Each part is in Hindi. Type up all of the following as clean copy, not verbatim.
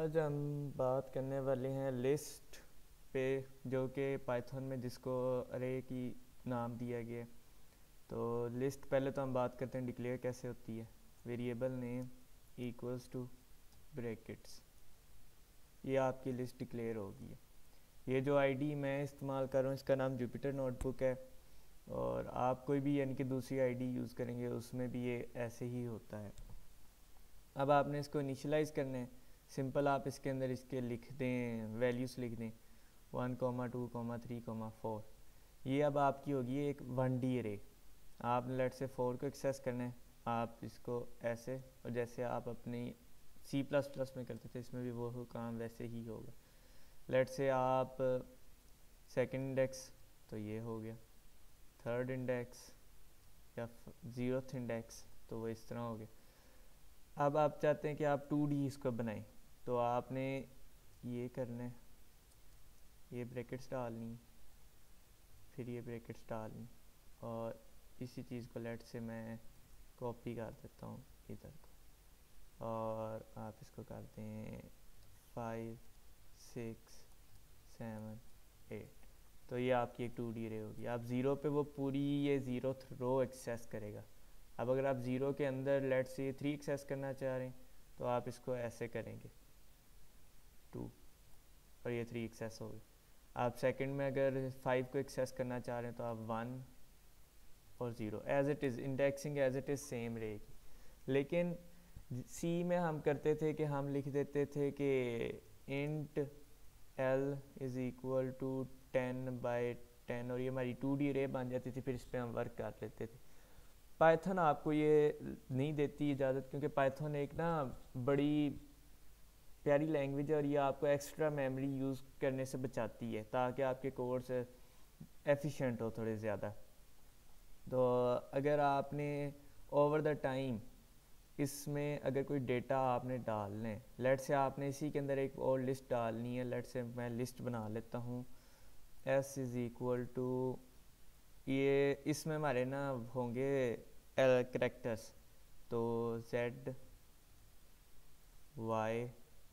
आज हम बात करने वाले हैं लिस्ट पे, जो कि पाइथन में जिसको अरे की नाम दिया गया है। तो लिस्ट पहले तो हम बात करते हैं डिक्लेयर कैसे होती है। Variable name equals to brackets, ये आपकी लिस्ट डिक्लेयर होगी। ये जो आईडी मैं इस्तेमाल कर रहा हूँ इसका नाम जुपिटर नोटबुक है, और आप कोई भी यानी कि दूसरी आईडी यूज़ करेंगे उसमें भी ये ऐसे ही होता है। अब आपने इसको इनिशलाइज़ करना है। सिंपल आप इसके अंदर इसके लिख दें, वैल्यूज़ लिख दें 1,2,3,4। ये अब आपकी होगी एक 1D अरे। आपने लेट से 4 को एक्सेस करना है, आप इसको ऐसे, और जैसे आप अपनी C++ में करते थे इसमें भी वो काम वैसे ही होगा। लेट से आप सेकंड इंडेक्स, तो ये हो गया। थर्ड इंडेक्स या 0th इंडेक्स, तो वो इस तरह हो गया। अब आप चाहते हैं कि आप 2D इसको बनाएं, तो आपने ये करना है, ये ब्रैकेट्स डालनी, फिर ये ब्रैकेट्स डालनी, और इसी चीज़ को लेट से मैं कॉपी कर देता हूँ इधर को, और आप इसको कर दें 5, 6, 7, 8। तो ये आपकी एक 2D रे होगी। आप 0 पे वो पूरी ये 0th रो एक्सेस करेगा। अब अगर आप 0 के अंदर लेट से 3 एक्सेस करना चाह रहे हैं तो आप इसको ऐसे करेंगे 2, और ये 3 एक्सेस हो गए। आप सेकंड में अगर 5 को एक्सेस करना चाह रहे हैं तो आप 1 और 0 as it is, indexing as it is same रहेगी। लेकिन सी में हम करते थे कि हम लिख देते थे कि int l is equal to 10/10, और ये हमारी 2D रे बन जाती थी। फिर इस पर हम वर्क कर लेते थे। पाइथन आपको ये नहीं देती इजाज़त, क्योंकि पाइथन एक ना बड़ी प्यारी लैंग्वेज है, और ये आपको एक्स्ट्रा मेमोरी यूज़ करने से बचाती है ताकि आपके कोड्स एफिशिएंट हो थोड़े ज़्यादा। तो अगर आपने ओवर द टाइम इसमें अगर कोई डेटा आपने डालना है, लेट से आपने इसी के अंदर एक और लिस्ट डालनी है। लेट से मैं लिस्ट बना लेता हूँ s इज़ इक्वल टू, ये इसमें हमारे ना होंगे करेक्टर्स, तो z, y,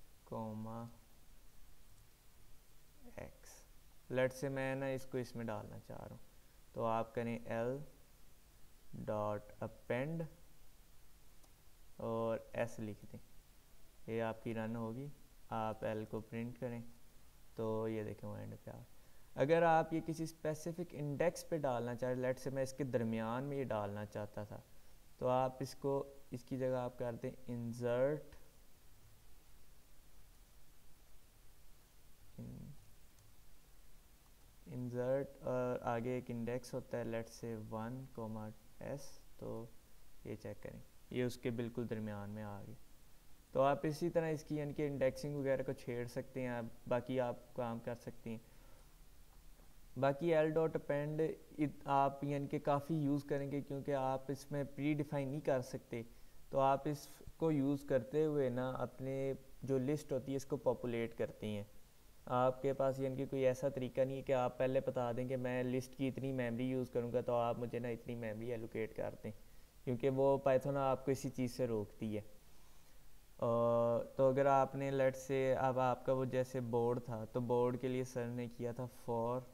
x। लेट से मैं ना इसको इसमें डालना चाह रहा हूँ, तो आप करें l डॉट अपेंड और s लिख दें। ये आपकी रन होगी। आप l को प्रिंट करें तो ये देखें वो एंड पे आ। अगर आप ये किसी स्पेसिफिक इंडेक्स पे डालना चाहें, लेट से मैं इसके दरमियान में ये डालना चाहता था, तो आप इसको इसकी जगह आप कर दें इंसर्ट और आगे एक इंडेक्स होता है लेट से 1, तो ये चेक करें, ये उसके बिल्कुल दरमियान में आ गया। तो आप इसी तरह इसकी यानी कि इंडेक्सिंग वगैरह को छेड़ सकते हैं, आप बाकी आप काम कर सकते हैं। बाकी l डॉट अपेंड आप यानी कि काफ़ी यूज़ करेंगे, क्योंकि आप इसमें प्री डिफाइन नहीं कर सकते। तो आप इसको यूज़ करते हुए ना अपने जो लिस्ट होती है इसको पॉपुलेट करती हैं। आपके पास यानी कि कोई ऐसा तरीका नहीं है कि आप पहले बता दें कि मैं लिस्ट की इतनी मेमोरी यूज़ करूँगा तो आप मुझे ना इतनी मेमोरी एलोकेट कर दें, क्योंकि वो पाइथन आपको इसी चीज़ से रोकती है। तो अगर आपने लेट से अब आपका वो जैसे बोर्ड था, तो बोर्ड के लिए सर ने किया था for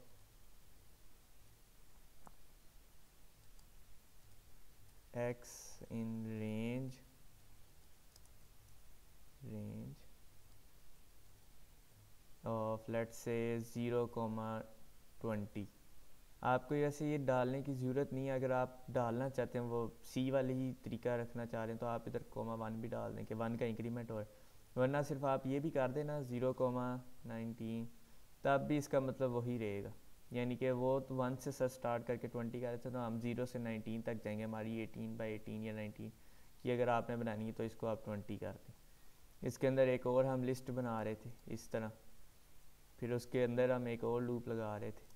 x in range of let's say 0,20। आपको ऐसे ये डालने की ज़रूरत नहीं है। अगर आप डालना चाहते हैं वो सी वाले ही तरीका रखना चाह रहे हैं तो आप इधर (1) भी डाल दें कि 1 का इंक्रीमेंट हो, वरना सिर्फ आप ये भी कर देना 0,19, तब भी इसका मतलब वही रहेगा। यानी कि वो तो 1 से स्टार्ट करके 20 कर रहे थे, तो हम 0 से 19 तक जाएंगे। हमारी 18/18 या 19 की अगर आपने बनानी है तो इसको आप 20 कर दें। इसके अंदर एक और हम लिस्ट बना रहे थे इस तरह, फिर उसके अंदर हम एक और लूप लगा रहे थे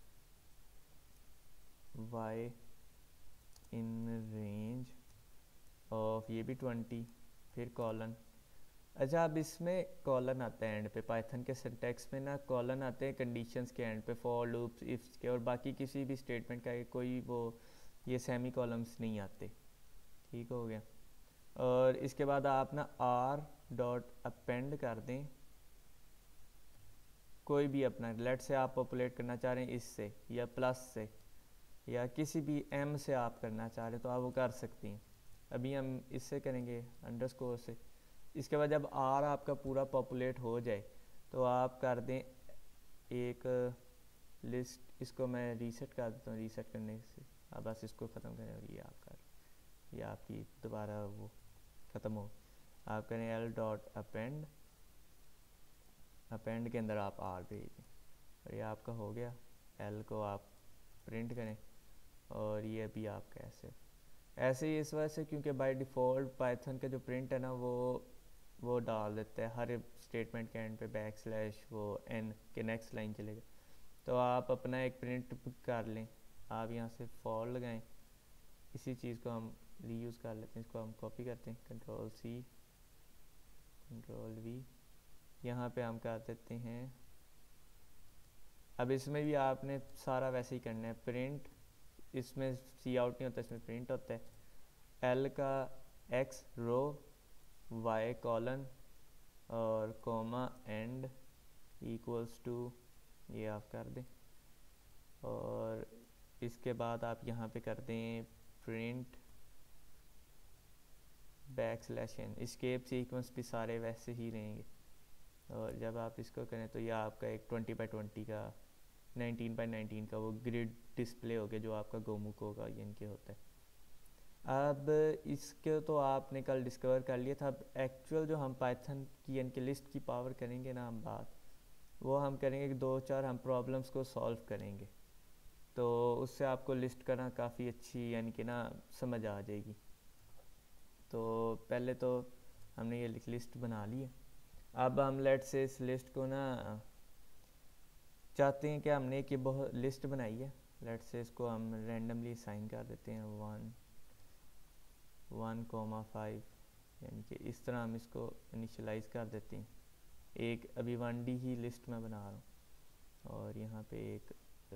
y इन रेंज ऑफ, ये भी 20, फिर कॉलन। अच्छा, अब इसमें कॉलन आता है एंड पे। पाइथन के सिंटैक्स में ना कॉलन आते हैं कंडीशंस के एंड पे, फॉर लूप्स, इफ्स के, और बाकी किसी भी स्टेटमेंट का कोई वो ये सेमी कॉलम्स नहीं आते। ठीक हो गया। और इसके बाद आप ना r डॉट अपेंड कर दें कोई भी अपना, लेट से आप पॉपुलेट करना चाह रहे हैं इससे या प्लस से या किसी भी m से आप करना चाह रहे हैं तो आप वो कर सकती हैं। अभी हम इससे करेंगे अंडरस्कोर से। इसके बाद जब r आपका पूरा पॉपुलेट हो जाए तो आप कर दें एक लिस्ट, इसको मैं रीसेट कर देता हूँ, रीसेट करने से आप बस इसको ख़त्म करें और ये आप कर, ये आपकी दोबारा वो ख़त्म हो। आप करें l.append, अपेंड के अंदर आप r भेज दें और ये आपका हो गया। l को आप प्रिंट करें और ये अभी आपका ऐसे ही इस वजह से क्योंकि बाय डिफ़ॉल्ट पाइथन का जो प्रिंट है ना वो डाल देता है हर स्टेटमेंट के एंड पे बैकस्लैश वो n के नेक्स्ट लाइन चलेगा। तो आप अपना एक प्रिंट कर लें, आप यहाँ से फॉर लगाएं, इसी चीज़ को हम रीयूज़ कर लेते हैं, इसको हम कॉपी करते हैं Ctrl+C Ctrl+V, यहाँ पे हम कर देते हैं। अब इसमें भी आपने सारा वैसे ही करना है, प्रिंट, इसमें सी आउट नहीं होता, इसमें प्रिंट होता है। एल का x रो, y कॉलन और कॉमा एंड इक्वल्स टू, ये आप कर दें। और इसके बाद आप यहाँ पे कर दें print backslash n, escape sequence भी सारे वैसे ही रहेंगे। और जब आप इसको करें तो ये आपका एक 20x20 का 19x19 का वो ग्रिड डिस्प्ले हो गया जो आपका गोमुखो का इनके होता है। अब इसके तो आपने कल डिस्कवर कर लिया था। अब एक्चुअल जो हम पाइथन की इनके लिस्ट की पावर करेंगे ना हम बात, वो हम करेंगे कि 2-4 हम प्रॉब्लम्स को सॉल्व करेंगे, तो उससे आपको लिस्ट करना काफ़ी अच्छी यानी कि ना समझ आ जाएगी। तो पहले तो हमने ये लिस्ट बना ली है। अब हम लेट से इस लिस्ट को ना चाहते हैं कि हमने एक ये बहुत लिस्ट बनाई है, लेट से इसको हम रैंडमली साइन कर देते हैं 1,5, यानी कि इस तरह हम इसको इनिशियलाइज़ कर देते हैं। एक अभी 1D ही लिस्ट में बना रहा हूँ और यहाँ पे एक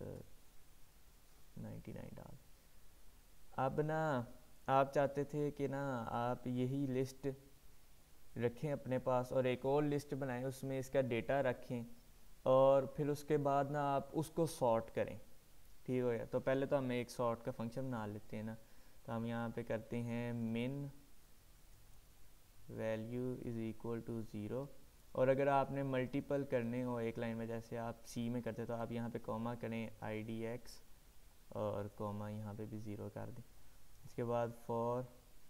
99 डाल। अब ना आप चाहते थे कि ना आप यही लिस्ट रखें अपने पास और एक और लिस्ट बनाएं, उसमें इसका डेटा रखें और फिर उसके बाद ना आप उसको सॉर्ट करें। ठीक हो गया। तो पहले तो हम एक सॉर्ट का फंक्शन बना लेते हैं ना, तो हम यहाँ पे करते हैं min value is equal to 0। और अगर आपने मल्टीपल करने हो एक लाइन में, जैसे आप सी में करते तो आप यहाँ पे कॉमा करें idx और कॉमा यहाँ पे भी 0 कर दें। इसके बाद फॉर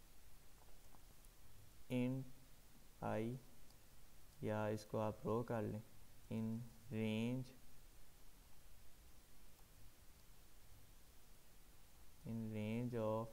int i, या इसको आप रो कर लें, in range of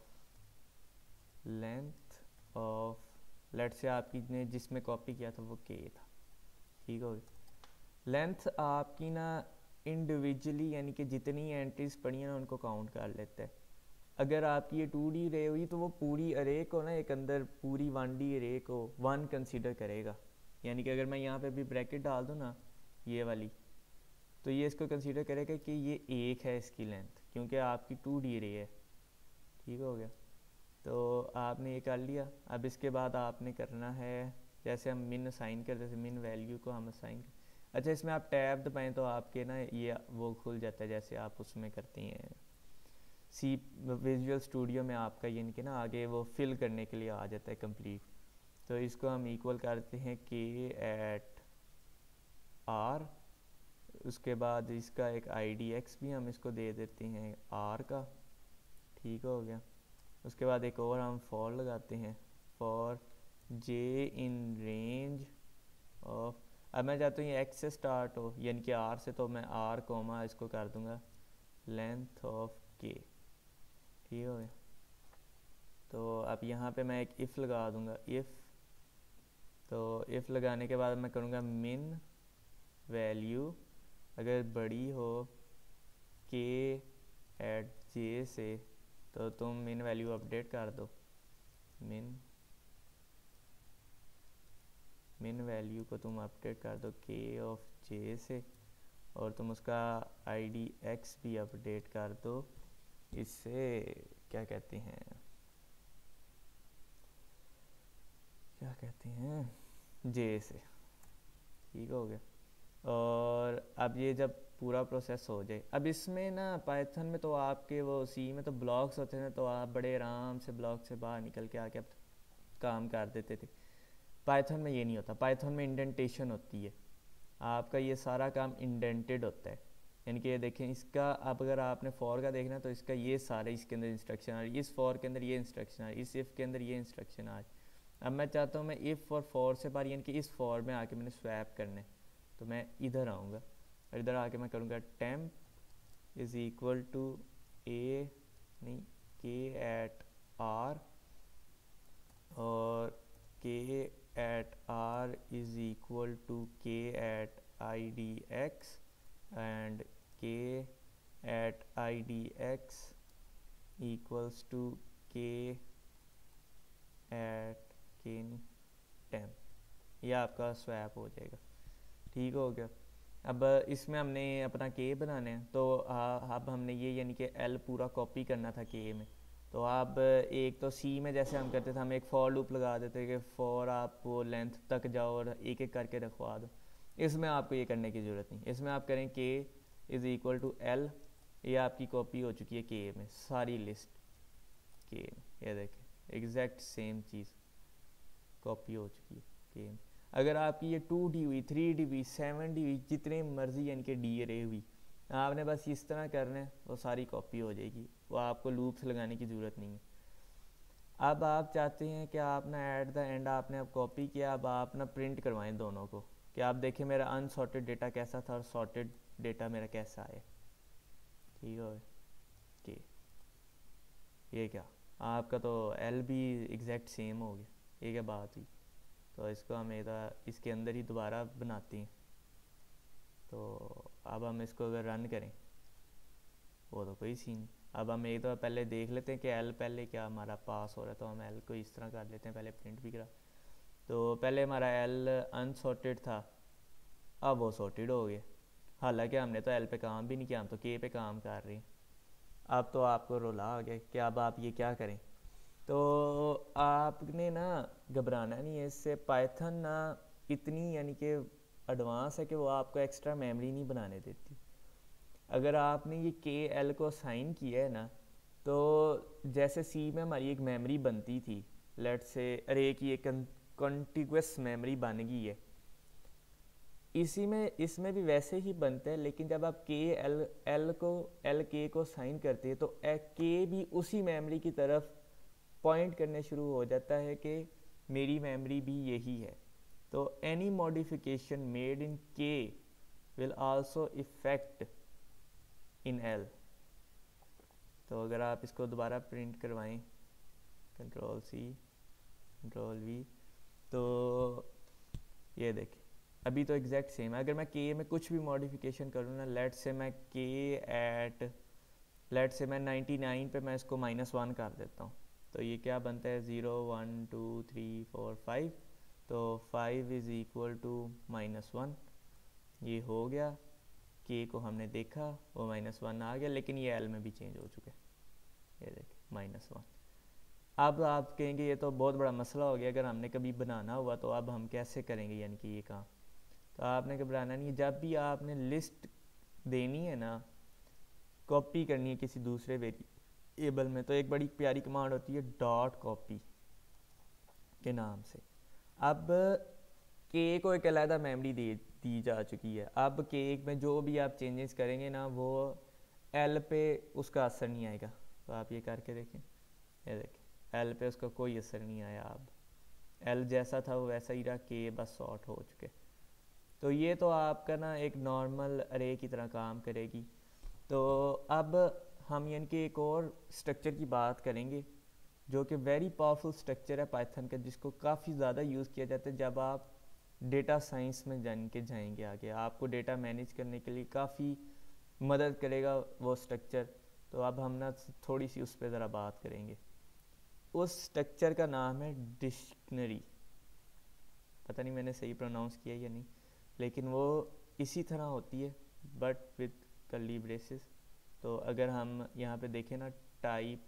length of, let's say आपकी ने जिसमें कॉपी किया था वो k था। ठीक हो गया। लेंथ आपकी ना इंडिविजुअली यानी कि जितनी एंट्रीज पड़ी हैं ना उनको काउंट कर लेता है। अगर आपकी ये 2D अरे हुई तो वो पूरी अरे को ना एक अंदर पूरी 1D अरे को 1 कंसीडर करेगा। यानी कि अगर मैं यहाँ पे भी ब्रैकेट डाल दूँ ना ये वाली, तो ये इसको कंसीडर करेगा कि ये एक है इसकी लेंथ, क्योंकि आपकी 2D अरे है। ठीक हो गया। तो आपने ये कर लिया। अब इसके बाद आपने करना है, जैसे हम मिन असाइन कर, जैसे मिन वैल्यू को हम असाइन कर, अच्छा इसमें आप टैब दबाएं तो आपके ना ये वो खुल जाता है, जैसे आप उसमें करती हैं सी विजुअल स्टूडियो में आपका यानी कि ना आगे वो फिल करने के लिए आ जाता है कंप्लीट। तो इसको हम इक्वल करते हैं k एट r, उसके बाद इसका एक idx भी हम इसको दे देते हैं r का। ठीक हो गया। उसके बाद एक और हम फॉर लगाते हैं, for j in range of, अब मैं चाहता हूँ ये x से स्टार्ट हो यानी कि r से, तो मैं r कोमा इसको कर दूंगा लेंथ ऑफ k। ठीक हो गया। तो अब यहाँ पे मैं एक इफ़ लगा दूंगा, इफ़, तो इफ़ लगाने के बाद मैं करूँगा मिन वैल्यू अगर बड़ी हो k एट j से, तो तुम मिन वैल्यू अपडेट कर दो, मिन वैल्यू को तुम अपडेट कर दो k ऑफ j से, और तुम उसका idx भी अपडेट कर दो, इससे क्या कहते हैं j से। ठीक हो गया। और अब ये जब पूरा प्रोसेस हो जाए, अब इसमें ना पाइथन में तो आपके वो सी में तो ब्लॉक्स होते हैं, तो आप बड़े आराम से ब्लॉक से बाहर निकल के आके अब काम कर देते थे। पाइथन में ये नहीं होता, पाइथन में इंडेंटेशन होती है, आपका ये सारा काम इंडेंटेड होता है। यानी कि ये देखें, इसका अब अगर आपने फॉर का देखना तो इसका ये सारे इसके अंदर इंस्ट्रक्शन आ रही, इस फॉर के अंदर ये इंस्ट्रक्शन आ रही, इस इफ़ के अंदर ये इंस्ट्रक्शन आ रही। अब मैं चाहता हूँ मैं इफ़ और फॉर से बाहर, यानी कि इस फॉर में आके मैंने स्वैप करना है, तो मैं इधर आऊँगा और इधर आके मैं करूँगा temp is equal to A नहीं के एट आर, और K at R is equal to K at I D X end K at I D X equals to K at K नहीं टेम्प। यह आपका स्वैप हो जाएगा। ठीक हो गया। अब इसमें हमने अपना के बनाने हैं, तो अब हमने ये यानी कि एल पूरा कॉपी करना था के में। तो आप एक तो सी में जैसे हम करते थे, हम एक फॉर लूप लगा देते कि फॉर आप वो लेंथ तक जाओ और एक एक करके रखवा दो। इसमें आपको ये करने की ज़रूरत नहीं, इसमें आप करें के इज़ इक्वल टू एल, ये आपकी कॉपी हो चुकी है के में, सारी लिस्ट के में, ये देखें एग्जैक्ट सेम चीज़ कॉपी हो चुकी है के में। अगर आपकी ये 2D हुई, 3D हुई, 7D हुई, जितने मर्जी यानी कि डी अरे हुई, आपने बस इस तरह करना है, वो सारी कॉपी हो जाएगी, वो आपको लूप्स लगाने की ज़रूरत नहीं है। अब आप चाहते हैं कि आपने एट द एंड आपने अब कॉपी किया, अब आप ना प्रिंट करवाएं दोनों को, कि आप देखें मेरा अनसॉर्टेड डेटा कैसा था और सॉर्टेड डेटा मेरा कैसा आया। ठीक है कि ये क्या आपका तो एल भी एग्जैक्ट सेम हो गया, ये क्या बात हुई। तो इसको हम इसके अंदर ही दोबारा बनाते हैं। तो अब हम इसको अगर रन करें वो तो कोई सीन नहीं। अब हम एक तो पहले देख लेते हैं कि एल पहले क्या हमारा पास हो रहा है, तो हम एल को इस तरह कर लेते हैं, पहले प्रिंट भी करा। तो पहले हमारा एल अनसॉर्टेड था, अब वो सॉर्टेड हो गया, हालांकि हमने तो एल पे काम भी नहीं किया, हम तो के पे काम कर रहे हैं। अब तो आपको रोला आ गया कि अब आप ये क्या करें। तो आपने ना घबराना नहीं है इससे, पाइथन ना इतनी यानी कि एडवांस है कि वो आपको एक्स्ट्रा मेमोरी नहीं बनाने देती। अगर आपने ये के एल को असाइन किया है ना, तो जैसे सी में हमारी एक मेमोरी बनती थी, लेट से अरे की एक कॉन्टिग्यूस मेमोरी बन गई है, इसी में इसमें भी वैसे ही बनता है, लेकिन जब आप के एल के को साइन करते हैं तो के भी उसी मेमोरी की तरफ पॉइंट करने शुरू हो जाता है कि मेरी मेमोरी भी यही है। तो any modification made in K will also effect in L. तो अगर आप इसको दोबारा प्रिंट करवाएं, कंट्रोल सी कंट्रोल वी, तो ये देखें अभी तो एग्जैक्ट सेम है। अगर मैं के में कुछ भी मॉडिफिकेशन करूँ ना, लेट से मैं के एट लेट से मैं 99 पे मैं इसको -1 कर देता हूँ, तो ये क्या बनता है 0 1 2 3 4 5, तो 5 इज़ इक्वल टू -1। ये हो गया, के को हमने देखा वो -1 आ गया, लेकिन ये एल में भी चेंज हो चुका है, ये देखिए -1। अब आप कहेंगे ये तो बहुत बड़ा मसला हो गया, अगर हमने कभी बनाना हुआ तो अब हम कैसे करेंगे यानी कि ये काम। तो आपने घबराना नहीं है, जब भी आपने लिस्ट देनी है ना, कॉपी करनी है किसी दूसरे वेरिएबल में, तो एक बड़ी प्यारी कमांड होती है डॉट कॉपी के नाम से। अब के को एक अलहदा मेमोरी दी जा चुकी है, अब के में जो भी आप चेंजेस करेंगे ना वो एल पे उसका असर नहीं आएगा। तो आप ये करके देखें, ये देखें एल पे उसका कोई असर नहीं आया, अब एल जैसा था वो वैसा ही रहा, के बस सॉर्ट हो चुके। तो ये तो आपका ना एक नॉर्मल अरे की तरह काम करेगी। तो अब हम यानी कि एक और स्ट्रक्चर की बात करेंगे जो कि वेरी पावरफुल स्ट्रक्चर है पाइथन का, जिसको काफ़ी ज़्यादा यूज़ किया जाता है जब आप डेटा साइंस में जान के जाएंगे आगे, आपको डेटा मैनेज करने के लिए काफ़ी मदद करेगा वो स्ट्रक्चर। तो अब हम ना थोड़ी सी उस पर ज़रा बात करेंगे। उस स्ट्रक्चर का नाम है डिक्शनरी, पता नहीं मैंने सही प्रोनाउंस किया या नहीं, लेकिन वो इसी तरह होती है बट विद कर्ली ब्रेसेस। तो अगर हम यहाँ पे देखें ना टाइप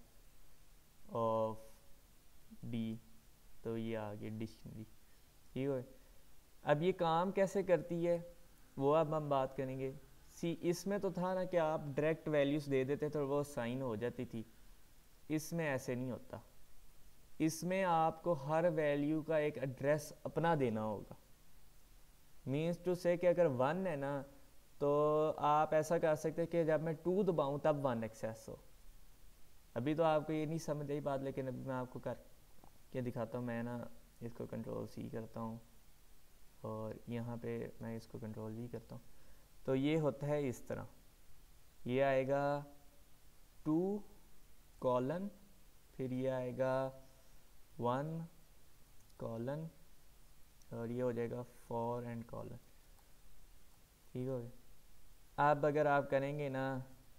ऑफ डी, तो ये आ गया डिक्शनरी। ठीक है। अब ये काम कैसे करती है, वो अब हम बात करेंगे। सी इसमें तो था ना कि आप डायरेक्ट वैल्यूज़ दे देते तो वो साइन हो जाती थी, इसमें ऐसे नहीं होता। इसमें आपको हर वैल्यू का एक एड्रेस अपना देना होगा। मीन्स टू से कि अगर 1 है ना तो आप ऐसा कर सकते हैं कि जब मैं 2 दबाऊँ तब 1 एक्सेस हो। अभी तो आपको ये नहीं समझ आई बात, लेकिन अभी मैं आपको कर के दिखाता हूँ। मैं ना इसको कंट्रोल C करता हूँ और यहाँ पे मैं इसको कंट्रोल V करता हूँ, तो ये होता है इस तरह। ये आएगा 2 कॉलन, फिर ये आएगा 1 कॉलन, और ये हो जाएगा 4 एंड कॉलन। ठीक हो गया। अब अगर आप करेंगे ना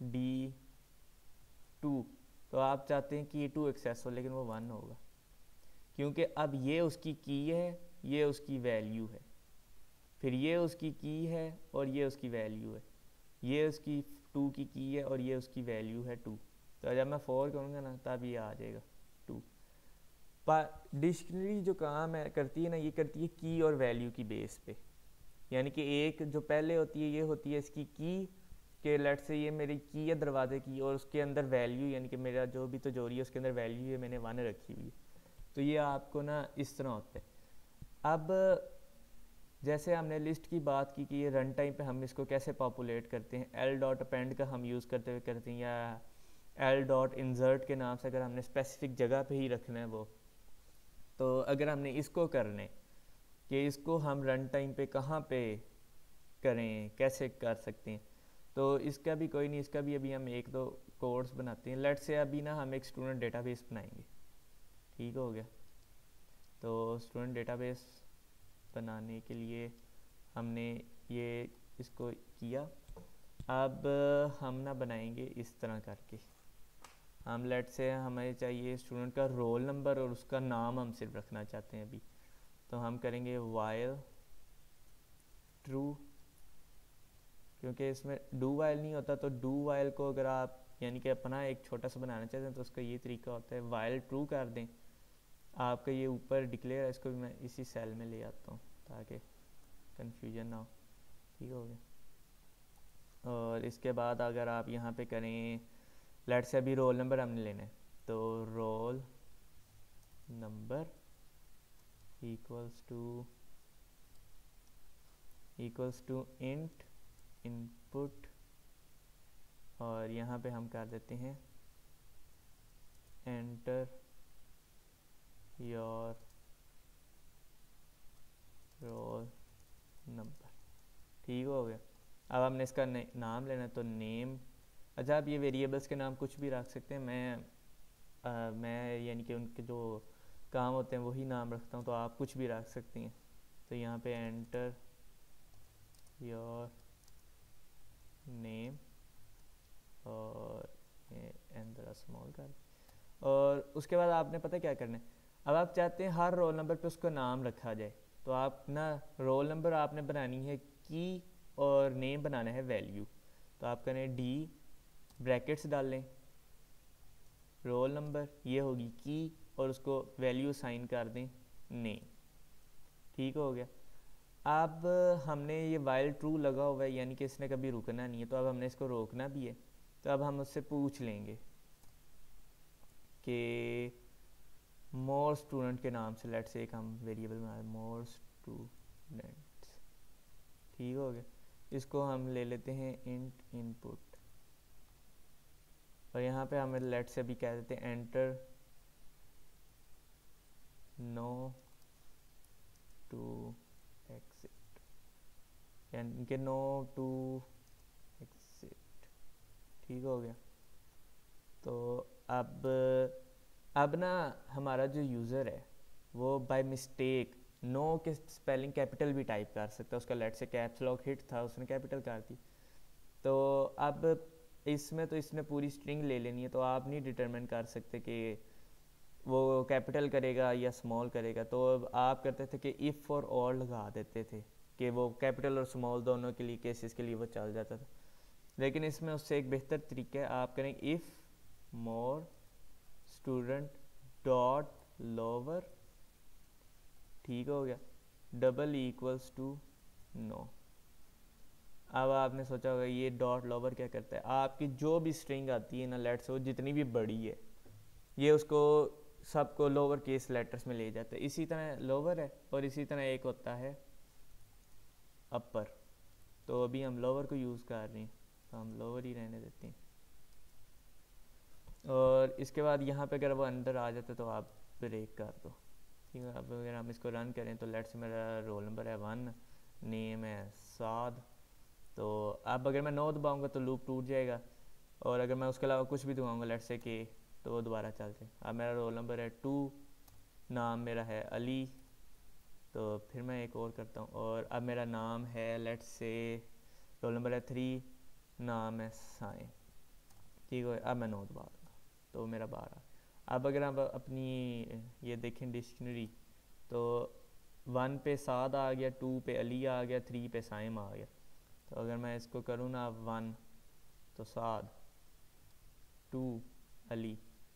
D2 तो आप चाहते हैं कि ये 2 एक्सेस हो, लेकिन वो 1 होगा क्योंकि अब ये उसकी की है, ये उसकी वैल्यू है, फिर ये उसकी की है और ये उसकी वैल्यू है, ये उसकी 2 की है और ये उसकी वैल्यू है 2। तो जब मैं 4 करूँगा ना तब ये आ जाएगा 2। पर डिक्शनरी जो काम है करती है ना, ये करती है की और वैल्यू की बेस पे। यानी कि एक जो पहले होती है ये होती है इसकी की के लेट से ये मेरी की है दरवाजे की, और उसके अंदर वैल्यू यानी कि मेरा जो भी तिजोरी है उसके अंदर वैल्यू है, मैंने 1 रखी हुई है। तो ये आपको ना इस तरह होता है। अब जैसे हमने लिस्ट की बात की कि ये रन टाइम पे हम इसको कैसे पॉपुलेट करते हैं, एल डॉट अपेंड का हम यूज़ करते हुए करते हैं, या एल डॉट इंसर्ट के नाम से अगर हमने स्पेसिफिक जगह पे ही रखना है वो। तो अगर हमने इसको करने कि इसको हम रन टाइम पे कहाँ पे करें, कैसे कर सकते हैं, तो इसका भी कोई नहीं, इसका भी अभी हम एक दो कोड्स बनाते हैं। लेट से अभी ना हम एक स्टूडेंट डेटाबेस बनाएंगे। ठीक हो गया। तो स्टूडेंट डेटाबेस बनाने के लिए हमने ये इसको किया। अब हम ना बनाएंगे इस तरह करके, हम लेट से हमें चाहिए स्टूडेंट का रोल नंबर और उसका नाम हम सिर्फ रखना चाहते हैं अभी। तो हम करेंगे वाइल ट्रू, क्योंकि इसमें डू वाइल नहीं होता। तो डू वाइल को अगर आप यानी कि अपना एक छोटा सा बनाना चाहते हैं तो उसका ये तरीका होता है, वाइल ट्रू कर दें। आपका ये ऊपर डिक्लेयर है, इसको भी मैं इसी सेल में ले आता हूँ ताकि कन्फ्यूजन ना हो। ठीक हो गया। और इसके बाद अगर आप यहाँ पे करें, लेट से अभी रोल नंबर हमने लेना है, तो roll number equals to int input, और यहाँ पे हम कर देते हैं एंटर योर रोल नंबर। ठीक हो गया। अब हमने इसका नाम लेना है, तो नेम। अच्छा, आप ये वेरिएबल्स के नाम कुछ भी रख सकते हैं। मैं यानी कि उनके जो काम होते हैं वही नाम रखता हूँ, तो आप कुछ भी रख सकती हैं। तो यहाँ पे एंटर योर नेम और एंटर स्मॉल कर, और उसके बाद आपने पता क्या करना है। अब आप चाहते हैं हर रोल नंबर पे उसका नाम रखा जाए, तो आप ना रोल नंबर आपने बनानी है की और नेम बनाना है वैल्यू। तो आप करें डी ब्रैकेट्स डाल लें, रोल नंबर ये होगी की और उसको वैल्यू साइन कर दें नेम। ठीक हो गया। अब हमने ये वाइल ट्रू लगा हुआ है यानी कि इसने कभी रुकना नहीं है, तो अब हमने इसको रोकना भी है। तो अब हम उससे पूछ लेंगे कि मोर स्टूडेंट के नाम से लेट से एक हम वेरिएबल बना मोर स्टूडेंट्स। ठीक हो गया। इसको हम ले लेते हैं इंट इनपुट, और यहाँ पे हम लेट से भी कह देते हैं एंटर नो टू एक्सिट, यानी कि नो टू एक्सिट। ठीक हो गया। तो अब ना हमारा जो यूज़र है वो बाय मिस्टेक नो के स्पेलिंग कैपिटल भी टाइप कर सकता है। उसका लेट से कैप्स लॉक हिट था, उसने कैपिटल कर दी। तो अब इसमें तो इसने पूरी स्ट्रिंग ले लेनी है, तो आप नहीं डिटरमिन कर सकते कि वो कैपिटल करेगा या स्मॉल करेगा। तो अब आप करते थे कि इफ़ और ऑर लगा देते थे कि वो कैपिटल और स्मॉल दोनों के लिए केसेस के लिए वो चल जाता था। लेकिन इसमें उससे एक बेहतर तरीका है, आप करें if more student dot lower, ठीक हो गया, डबल इक्वल्स टू नो। अब आपने सोचा होगा ये डॉट लोवर क्या करता है, आपकी जो भी स्ट्रिंग आती है ना, लेट्स से वो जितनी भी बड़ी है, ये उसको सबको लोअर केस लेटर्स में ले जाता है। इसी तरह लोअर है और इसी तरह एक होता है अपर। तो अभी हम लोअर को यूज़ कर रहे हैं तो हम लोअर ही रहने देते हैं। और इसके बाद यहाँ पे अगर वो अंदर आ जाता है तो आप ब्रेक कर दो, ठीक है। अब अगर हम इसको रन करें तो लेट्स मेरा रोल नंबर है 1, नेम है साद। तो अब अगर मैं 9 दबाऊँगा तो लूप टूट जाएगा, और अगर मैं उसके अलावा कुछ भी दबाऊँगा लेट्स से के, तो वो दोबारा चल जाए। अब मेरा रोल नंबर है 2, नाम मेरा है अली। तो फिर मैं एक और करता हूँ, और अब मेरा नाम है लेट्स से रोल नंबर है 3, नाम है साइन, ठीक है। अब मैं 9 दबा दूँगा तो मेरा 12। अब अगर आप अपनी ये देखें डिक्शनरी, तो 1 पे साद आ गया, 2 पे अली आ गया, 3 पे साइम आ गया। तो अगर मैं इसको करूँ ना 1 तो साद, 2 अली,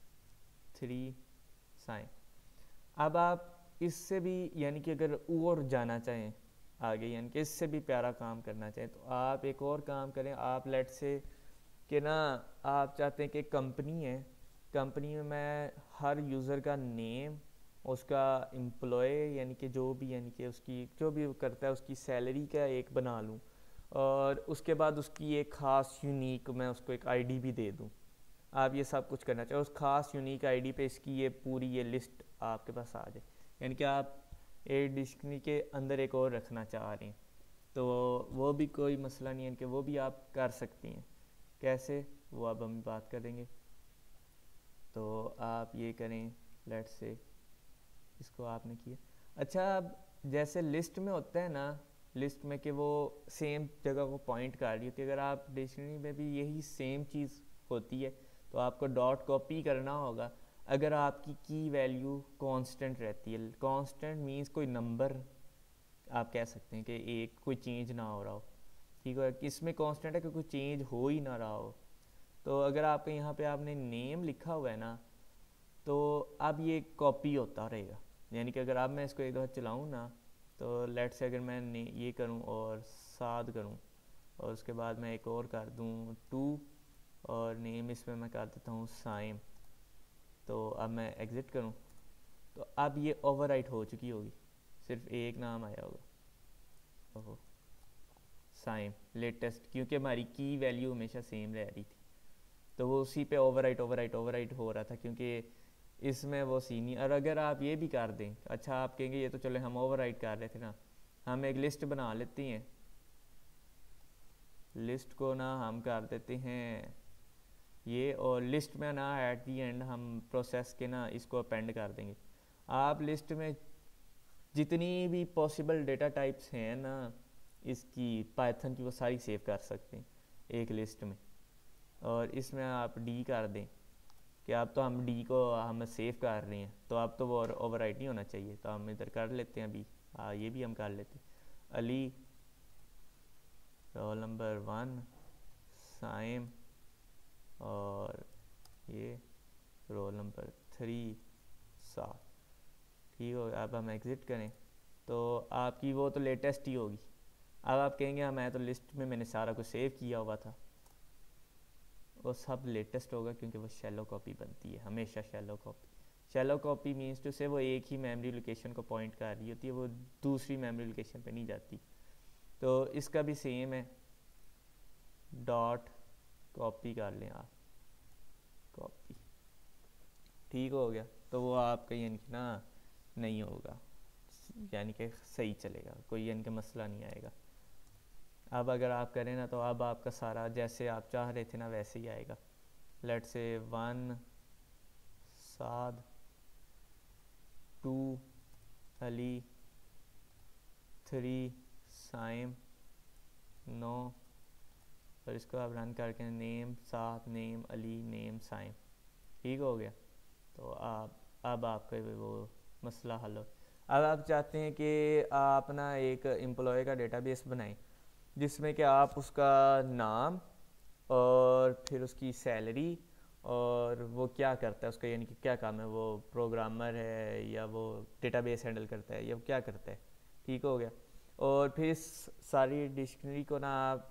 3 साइम। अब आप इससे भी यानी कि अगर और जाना चाहें आगे, यानी कि इससे भी प्यारा काम करना चाहें, तो आप एक और काम करें। आप लेट से कि ना आप चाहते हैं कि कंपनी है, कंपनी में मैं हर यूज़र का नेम, उसका एम्प्लॉय यानी कि जो भी यानी कि उसकी जो भी वो करता है उसकी सैलरी का एक बना लूँ, और उसके बाद उसकी एक ख़ास यूनिक मैं उसको एक आईडी भी दे दूँ। आप ये सब कुछ करना चाहिए, उस खास यूनिक आईडी पे इसकी ये पूरी ये लिस्ट आपके पास आ जाए। यानी कि आप एक डिक्शनरी के अंदर एक और रखना चाह रहे हैं तो वो भी कोई मसला नहीं है कि वो भी आप कर सकती हैं। कैसे, वो अब हम बात करेंगे। तो आप ये करें, लेट्स से इसको आपने किया। अच्छा, अब जैसे लिस्ट में होता है ना, लिस्ट में कि वो सेम जगह को पॉइंट कर रही होती है, अगर आप डिक्शनरी में भी यही सेम चीज़ होती है तो आपको डॉट कॉपी करना होगा। अगर आपकी की वैल्यू कांस्टेंट रहती है, कांस्टेंट मींस कोई नंबर आप कह सकते हैं कि एक कोई चेंज ना हो रहा हो, ठीक है। इसमें कांस्टेंट है कि कोई चेंज हो ही ना रहा हो। तो अगर आपके यहाँ पे आपने नेम लिखा हुआ है ना, तो अब ये कॉपी होता रहेगा। यानी कि अगर अब मैं इसको एक दफ़ा चलाऊँ ना, तो लेट से अगर मैं ये करूँ और साद करूँ, और उसके बाद मैं एक और कर दूँ 2, और नेम इसमें मैं कर देता हूँ साइम। तो अब मैं एग्ज़िट करूँ तो अब ये ओवरराइट हो चुकी होगी, सिर्फ एक नाम आया होगा, ओहो साइम लेटेस्ट, क्योंकि हमारी की वैल्यू हमेशा सेम रह रही थी। तो वो उसी पे ओवरराइट हो रहा था, क्योंकि इसमें वो सीनियर। और अगर आप ये भी कर दें, अच्छा आप कहेंगे ये तो चले हम ओवरराइट कर रहे थे ना, हम एक लिस्ट बना लेते हैं, लिस्ट को ना हम कर देते हैं ये, और लिस्ट में ना एट दी एंड हम प्रोसेस के ना इसको अपेंड कर देंगे। आप लिस्ट में जितनी भी पॉसिबल डेटा टाइप्स हैं ना इसकी पाइथन की, वो सारी सेव कर सकते हैं एक लिस्ट में। और इसमें आप डी कर दें कि अब तो हम डी को हम सेव कर रहे हैं, तो अब तो वो ओवरराइट नहीं होना चाहिए। तो हम इधर कर लेते हैं अभी, ये भी हम कर लेते हैं। अली रोल नंबर 1 साइम, और ये रोल नंबर 3 7, ठीक हो। अब हम एग्ज़िट करें तो आपकी वो तो लेटेस्ट ही होगी। अब आप कहेंगे हाँ मैं तो लिस्ट में मैंने सारा कुछ सेव किया हुआ था, वो सब लेटेस्ट होगा क्योंकि वो शैलो कॉपी बनती है हमेशा। शैलो कॉपी मीन्स टू से वो एक ही मेमोरी लोकेशन को पॉइंट कर रही होती है, वो दूसरी मेमोरी लोकेशन पे नहीं जाती। तो इसका भी सेम है, डॉट कॉपी कर लें आप, कॉपी, ठीक हो गया। तो वो आपका यानी कि ना नहीं होगा, यानी कि सही चलेगा, कोई यानी कि मसला नहीं आएगा। अब अगर आप करें ना तो अब आपका सारा जैसे आप चाह रहे थे ना वैसे ही आएगा। लेट से 1 साद, 2 अली, 3 साइम, 9, और इसको आप रन करके name Saad, name Ali, name Saim, ठीक हो गया। तो आप अब आपका वो मसला हल हो। अब आप चाहते हैं कि आप ना एक एम्प्लॉय का डेटाबेस बनाएं जिसमें कि आप उसका नाम और फिर उसकी सैलरी और वो क्या करता है उसका, यानी कि क्या काम है, वो प्रोग्रामर है या वो डेटाबेस हैंडल करता है या वो क्या करता है, ठीक हो गया। और फिर इस सारी डिक्शनरी को ना आप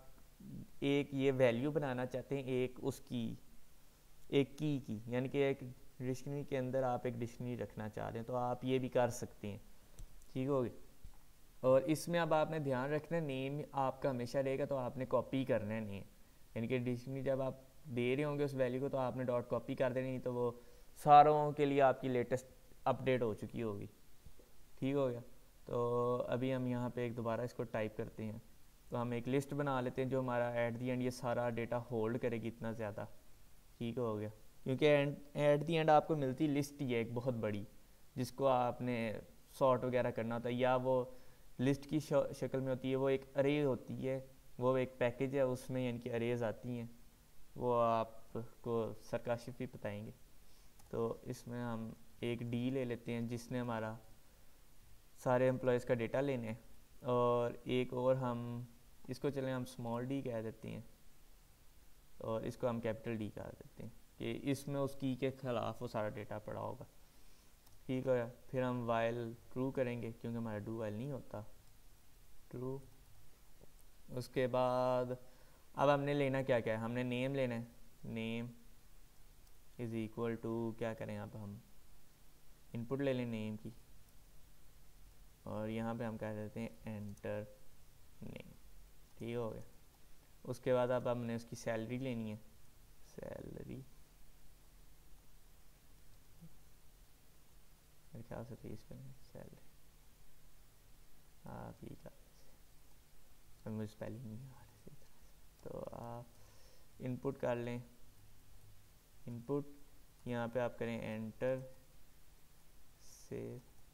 एक ये वैल्यू बनाना चाहते हैं, एक उसकी एक की यानी कि एक डिक्शनरी के अंदर आप एक डिक्शनरी रखना चाह रहे हैं तो आप ये भी कर सकते हैं। ठीक हो गया। और इसमें अब आपने ध्यान रखना है नेम आपका हमेशा रहेगा, तो आपने कॉपी करना है नेम, यानी कि डिक्शनरी जब आप दे रहे होंगे उस वैल्यू को तो आपने डॉट कॉपी कर देनी, नहीं तो वो सारों के लिए आपकी लेटेस्ट अपडेट हो चुकी होगी। ठीक हो गया। तो अभी हम यहाँ पे एक दोबारा इसको टाइप करते हैं, तो हम एक लिस्ट बना लेते हैं जो हमारा एट दी एंड ये सारा डेटा होल्ड करेगी इतना ज़्यादा। ठीक हो गया। क्योंकि एट दी एंड आपको मिलती लिस्ट ही है एक बहुत बड़ी, जिसको आपने सॉर्ट वगैरह करना होता है, या वो लिस्ट की शक्ल में होती है, वो एक अरे होती है, वो एक पैकेज है उसमें यानी कि अरेज आती हैं, वो आपको सरकाशिफ भी बताएंगे। तो इसमें हम एक डी ले लेते हैं जिसने हमारा सारे एम्प्लॉयज़ का डेटा लेने हैं, और एक और हम इसको चलें हम स्मॉल डी कह देते हैं, और इसको हम कैपिटल डी कह देते हैं कि इसमें उस की के ख़िलाफ़ वो सारा डेटा पड़ा होगा। ठीक है। फिर हम वाइल ट्रू करेंगे क्योंकि हमारा डू वाइल नहीं होता, ट्रू। उसके बाद अब हमने लेना क्या क्या है, हमने नेम लेना है, नेम इज़ इक्वल टू क्या करें, अब हम इनपुट ले लें नेम की, और यहाँ पे हम कह देते हैं एंटर नेम। ठीक हो गया। उसके बाद अब हमने उसकी सैलरी लेनी है, सैलरी मेरे ख्याल से 30 पे सैलरी, आप ये कर, मुझे स्पेलिंग नहीं आ रही इसी तरह से, तो आप इनपुट कर लें, इनपुट यहाँ पे आप करें एंटर से,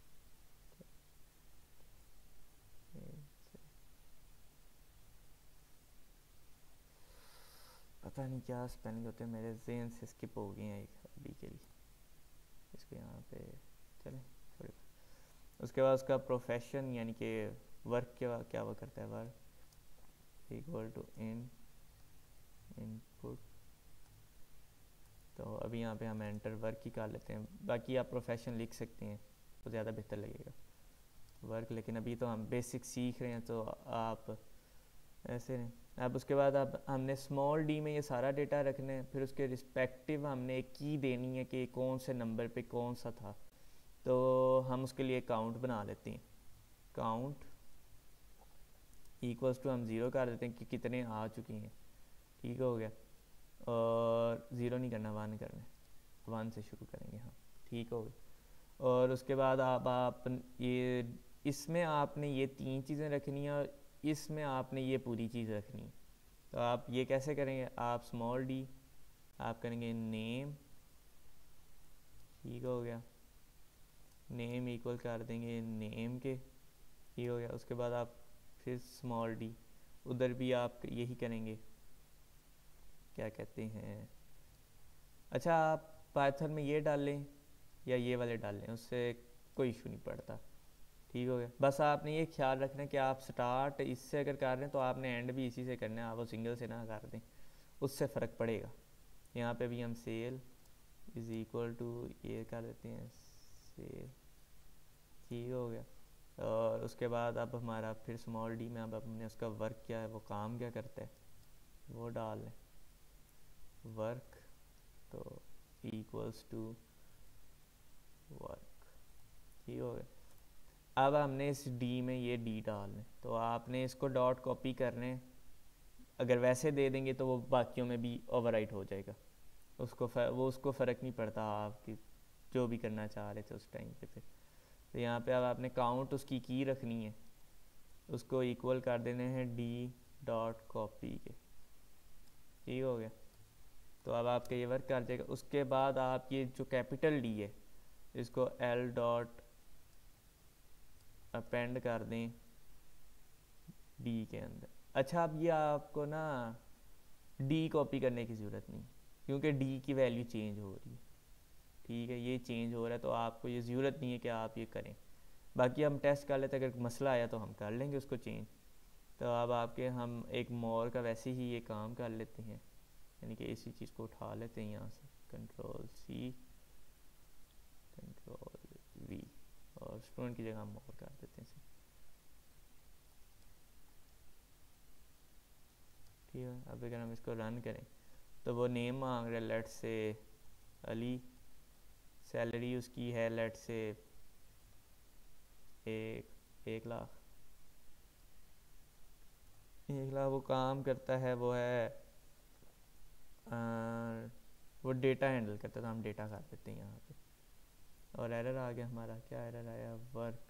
पता नहीं क्या स्पेलिंग होते हैं, मेरे ज़हन से स्किप हो गए हैं एक अभी के लिए, इसको यहाँ पे चलें थोड़ी। उसके बाद उसका प्रोफेशन यानी कि वर्क क्या वो करता है, वर्क इक्वल टू इनपुट, तो अभी यहाँ पे हम एंटर वर्क ही कर लेते हैं, बाकी आप प्रोफेशन लिख सकते हैं तो ज़्यादा बेहतर लगेगा वर्क, लेकिन अभी तो हम बेसिक सीख रहे हैं तो आप ऐसे नहीं। अब उसके बाद अब हमने स्मॉल डी में ये सारा डेटा रखना है, फिर उसके रिस्पेक्टिव हमने एक की देनी है कि कौन से नंबर पे कौन सा था, तो हम उसके लिए काउंट बना लेते हैं, काउंट इक्वल्स टू हम ज़ीरो कर देते हैं कि कितने आ चुकी हैं। ठीक हो गया। और ज़ीरो नहीं करना, 1 करना है, 1 से शुरू करेंगे। हाँ ठीक हो गया। और उसके बाद आप ये इसमें आपने ये 3 चीज़ें रखनी है, और इसमें आपने ये पूरी चीज़ रखनी है। तो आप ये कैसे करेंगे, आप स्मॉल डी आप करेंगे नेम, ठीक हो गया, नेम इक्वल कर देंगे नेम के, ठीक हो गया। उसके बाद आप फिर स्मॉल डी, उधर भी आप यही करेंगे, क्या कहते हैं, अच्छा आप पाइथन में ये डाल लें या ये वाले डाल लें, उससे कोई इशू नहीं पड़ता। ठीक हो गया। बस आपने ये ख्याल रखना है कि आप स्टार्ट इससे अगर कर रहे हैं तो आपने एंड भी इसी से करना है, आप वो सिंगल से ना कर दें, उससे फ़र्क पड़ेगा। यहाँ पे भी हम सेल इज़ इक्वल टू ये कर देते हैं सेल, ठीक हो गया। और उसके बाद अब हमारा फिर स्मॉल डी में अब हमने उसका वर्क क्या है, वो काम क्या करता है, वो डाल लें, वर्क तो इक्वल्स टू वर्क, ठीक हो गया। अब हमने इस डी में ये डी डालने, तो आपने इसको डॉट कॉपी करने, अगर वैसे दे देंगे तो वो बाकियों में भी ओवरराइट हो जाएगा, उसको फ़र्क नहीं पड़ता आपकी जो भी करना चाह रहे थे उस टाइम पे। फिर तो यहाँ पे अब आपने काउंट उसकी की रखनी है, उसको इक्वल कर देने हैं डी डॉट कॉपी के, ठीक हो गया। तो अब आपका ये वर्क कर जाएगा। उसके बाद आप ये जो कैपिटल डी है इसको एल डॉट अपेंड कर दें डी के अंदर। अच्छा अब ये आपको ना डी कॉपी करने की ज़रूरत नहीं, क्योंकि डी की वैल्यू चेंज हो रही है, ठीक है, ये चेंज हो रहा है, तो आपको ये ज़रूरत नहीं है कि आप ये करें। बाकी हम टेस्ट कर लेते हैं, अगर मसला आया तो हम कर लेंगे उसको चेंज। तो अब आपके हम एक मोर का वैसे ही ये काम कर लेते हैं, यानी कि इसी चीज़ को उठा लेते हैं यहाँ से, कंट्रोल सी कंट्रोल वी, और स्टूडेंट की जगह हम मोर कर देते हैं इसे, ठीक अब अगर हम इसको रन करें तो वो नेम मांग रहा है, लेट से अली, सैलरी उसकी है लेट से 1 लाख, 1 लाख। वो काम करता है वो है वो डेटा हैंडल करता है, तो हम डेटा कर देते हैं यहाँ पे। और एरर आ गया हमारा, क्या एरर आया, वर्क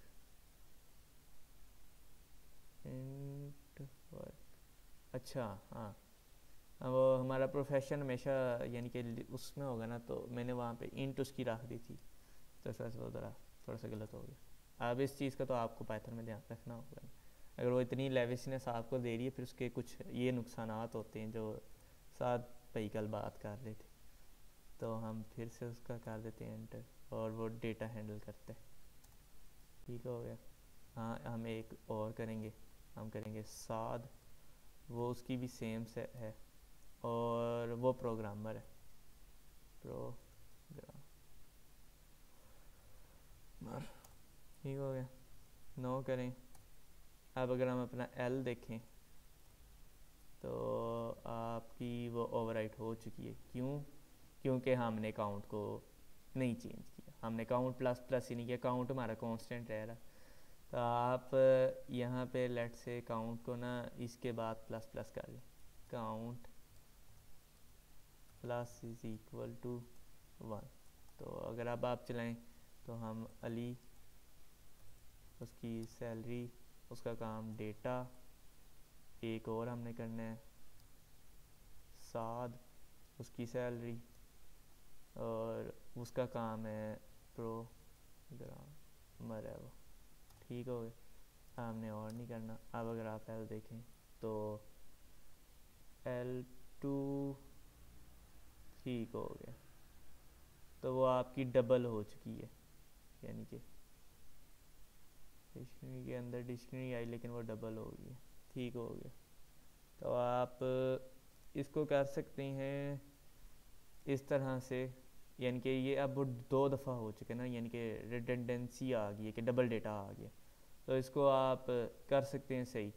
इंट वर्क। अच्छा हाँ, वो हमारा प्रोफेशन हमेशा यानी कि उसमें होगा ना, तो मैंने वहाँ पे इंट उसकी रख दी थी, तो इस वजह से वो थोड़ा सा गलत हो गया। अब इस चीज़ का तो आपको पाइथन में ध्यान रखना होगा, अगर वो इतनी लेविशनेस आपको दे रही है फिर उसके कुछ ये नुकसानात होते हैं जो साथ भाई कल बात कर रहे थे। तो हम फिर से उसका कर देते हैं एंटर, और वो डेटा हैंडल करते हैं। ठीक हो गया। हाँ हम एक और करेंगे, हम करेंगे साद, वो उसकी भी सेम से है और वो प्रोग्रामर है, प्रोग्रामर। ठीक हो गया, नो करें। अब अगर हम अपना एल देखें तो आपकी वो ओवरराइट हो चुकी है। क्यों? क्योंकि हमने काउंट को नहीं चेंज किया, हमने काउंट प्लस प्लस ही नहीं किया, काउंट हमारा कांस्टेंट रह रहा। तो आप यहाँ पे लेट से काउंट को ना इसके बाद प्लस प्लस कर लें, count plus is equal to 1। तो अगर अब आप चलाएं तो हम अली, उसकी सैलरी, उसका काम डेटा, एक और हमने करना है साद, उसकी सैलरी, और उसका काम है प्रोग्रामर है वो। ठीक हो गया, हमने और नहीं करना। अब अगर आप एल देखें तो L2 ठीक हो गया, तो वो आपकी डबल हो चुकी है, यानी कि डिक्शनरी के अंदर डिक्शनरी आई लेकिन वो डबल हो गई है। ठीक हो गया। तो आप इसको कर सकते हैं इस तरह से, यानी कि ये अब 2 दफ़ा हो चुके ना, यानी कि रिडंडेंसी आ गई है कि डबल डेटा आ गया। तो इसको आप कर सकते हैं सही,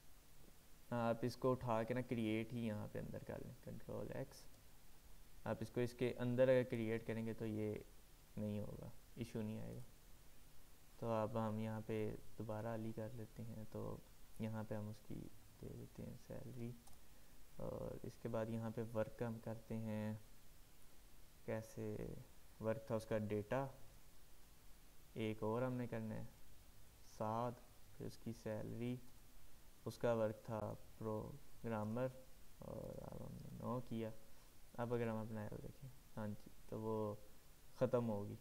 आप इसको उठा के ना क्रिएट ही यहाँ पे अंदर कर लें, कंट्रोल एक्स। आप इसको इसके अंदर अगर क्रिएट करेंगे तो ये नहीं होगा, इशू नहीं आएगा। तो अब हम यहाँ पे दोबारा अली कर लेते हैं, तो यहाँ पे हम उसकी दे देते हैं सैलरी, और इसके बाद यहाँ पे वर्क हम करते हैं, कैसे वर्क था उसका डेटा, एक और हमने करना है साद, फिर उसकी सैलरी, उसका वर्क था प्रोग्रामर, और अब हमने नो किया। अब अगर हम अपना एल देखें, हाँ जी, तो वो ख़त्म होगी।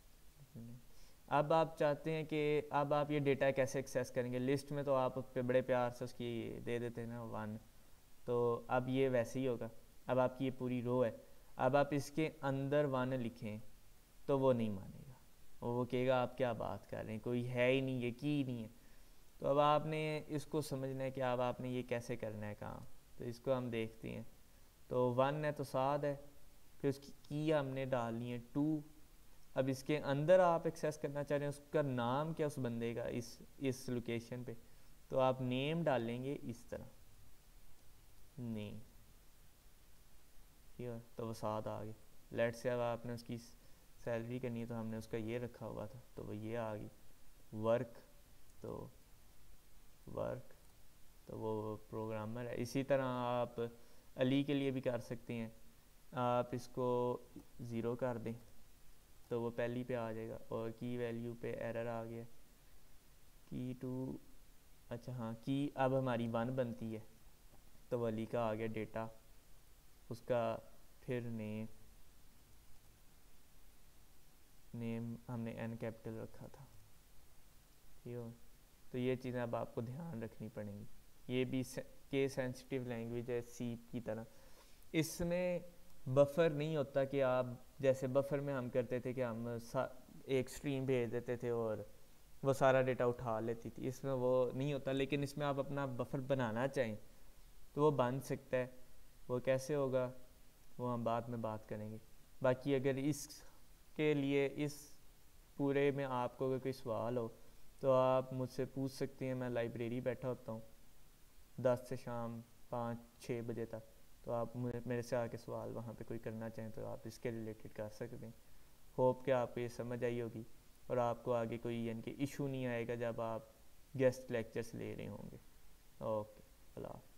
अब आप चाहते हैं कि अब आप ये डेटा कैसे एक्सेस करेंगे, लिस्ट में तो आप पे बड़े प्यार से उसकी दे देते हैं ना 1, तो अब ये वैसे ही होगा। अब आपकी ये पूरी रो है, अब आप इसके अंदर 1 लिखें तो वो नहीं मानेगा, वो कहेगा आप क्या बात कर रहे हैं, कोई है ही नहीं, ये की ही नहीं है। तो अब आपने इसको समझना है कि अब आपने ये कैसे करना है काम। तो इसको हम देखते हैं, तो 1 है तो साद है, फिर उसकी की हमने डालनी है 2। अब इसके अंदर आप एक्सेस करना चाह रहे हैं, उसका नाम क्या उस बंदे का इस लोकेशन पे, तो आप नेम डालेंगे इस तरह, नेम, ठीक है, तो वो साथ आ गए। लेट से अब आपने उसकी सैलरी करनी है, तो हमने उसका ये रखा हुआ था, तो वो ये आ गई। वर्क, तो वर्क, तो वो प्रोग्रामर है। इसी तरह आप अली के लिए भी कर सकते हैं, आप इसको 0 कर दें तो वो पहली पे आ जाएगा, और की वैल्यू पे एरर आ गया, की 2, अच्छा हाँ, की अब हमारी 1 बनती है, तो वो अली का आ गया डेटा, उसका फिर नेम हमने एन कैपिटल रखा था। ठीक है, तो ये चीज़ें अब आपको ध्यान रखनी पड़ेंगी। ये भी केस सेंसिटिव लैंग्वेज है सी की तरह, इसमें बफर नहीं होता कि आप जैसे बफर में हम करते थे कि हम एक स्ट्रीम भेज देते थे और वो सारा डेटा उठा लेती थी, इसमें वो नहीं होता। लेकिन इसमें आप अपना बफर बनाना चाहें तो वो बन सकता है, वो कैसे होगा वो हम बाद में बात करेंगे। बाकी अगर इसके लिए इस पूरे में आपको अगर कोई सवाल हो तो आप मुझसे पूछ सकते हैं, मैं लाइब्रेरी बैठा होता हूँ 10 से शाम 5-6 बजे तक। तो आप मेरे से आके सवाल वहाँ पे कोई करना चाहें तो आप इसके रिलेटेड कर सकते हैं। होप कि आपको ये समझ आई होगी और आपको आगे कोई यानी कि इशू नहीं आएगा जब आप गेस्ट लेक्चर्स ले रहे होंगे। ओके, अल्लाह।